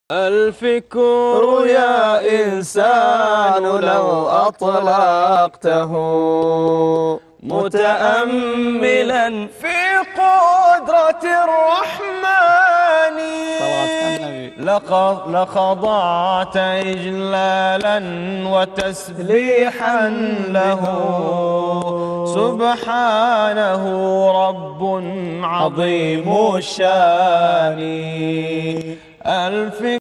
الفكر يا إنسان لو أطلقته متأملا في قدرة الرحمن لخضعت إجلالا وتسبيحا له سبحانه رب عظيم الشان.